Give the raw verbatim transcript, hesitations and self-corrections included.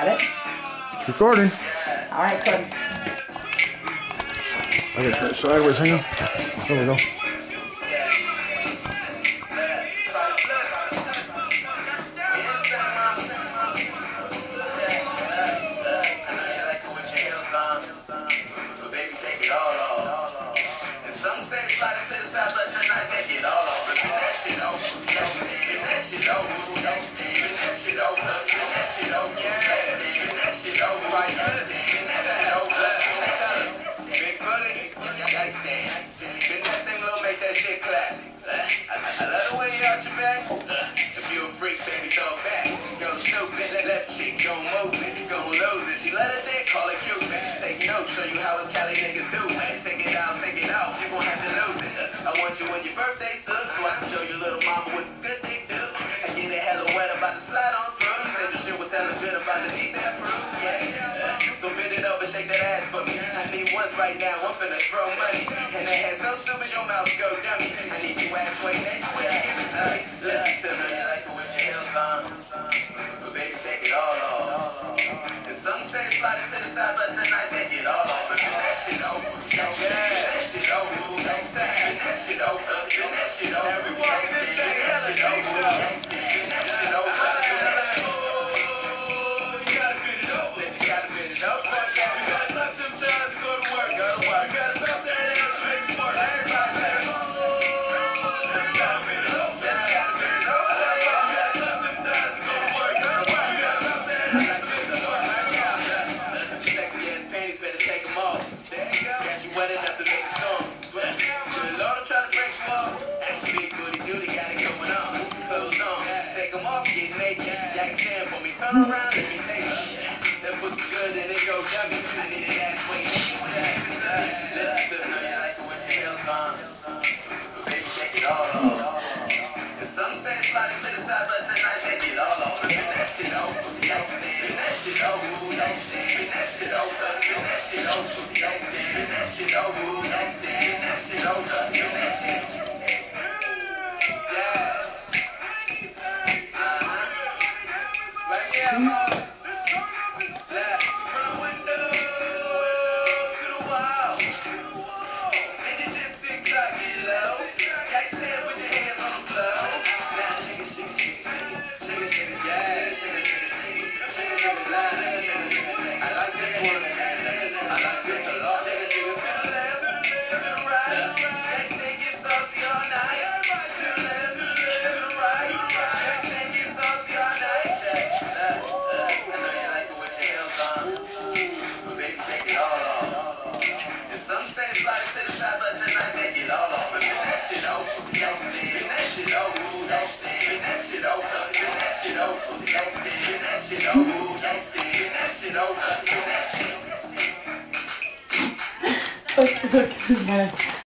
Got it? It's recording. Alright, good. I gotta turn it sideways, hang on. There we go. Some say slide into the side, but tonight take it all off. But that shit over, that shit over, that shit over, that shit over, yeah, that shit over, right? That shit over. Big buddy, yikes, bend that thing low, make that shit clap. I, I love the way you out your back. If you a freak, baby, throw it back. Go stupid, left cheek, go move it, go lose it. She let it dick, call it Cupid. Take notes, show you how us Cali niggas do it. Take it out, take it out, you gon' have to lose it. I want you when your birthday sucks, so I can show your little mama what this good dick do. I get it hella wet, about to slide on through. You said your shit was hella good, about to need that proof, yeah. So bend it over, shake that ass for me. I need ones right now, I'm finna throw money. And that head so stupid, your mouth go dummy. I need you ass way next way, give it to me. Listen to me, you like it with your heels on. But baby, take it all off. And some say slide it to the side, but tonight take it all off. And that shit over, yeah, that shit over, that shit over, that shit over. Everyone in this thing, that shit over, that shit over. You gotta bend it over, you gotta bend it over. You gotta clap them thighs and go to work, go to work. You gotta bounce that ass and make it work. Everybody say, oh, you gotta bend it over, you gotta bend it over. You gotta clap them thighs and go to work, go to work. You gotta bounce that ass and make it work. Sexy ass panties, better take them off. Got you wet enough to make a storm. Sweat. Good Lord, I'm trying to break you off. Big booty Judy got it going on. Clothes on. Take them off, get naked. Y'all can stand for me. Turn around, let me take it. That pussy good and it go dummy. I need an ass way. Listen to me, know you like it with your heels on. But baby, take it all off. And some say slide it to the side, but tonight take it all off. And that shit over. Yikes, and that shit over. Yikes, and that shit over. And that shit over. Yikes, and that shit over. Yikes, and that shit over. And that shit. Yeah. Uh-huh. Smack it out. Some say slide it to the side, but tonight take it all off. And that shit over, yikes, and that shit over, yikes, and that shit over, and that shit over, yikes, and that shit over, yikes, and that shit over, and that shit. Look, look, his ass.